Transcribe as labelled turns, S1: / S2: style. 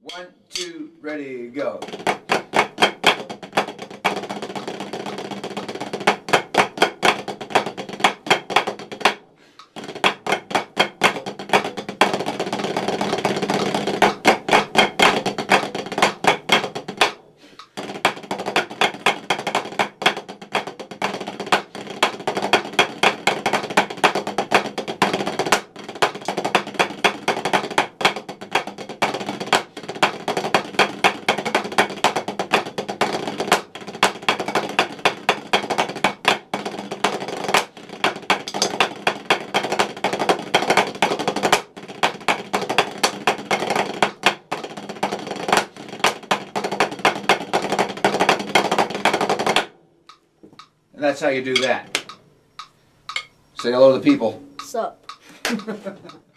S1: 1, 2, ready, go. And that's how you do that. Say hello to the people.
S2: Sup?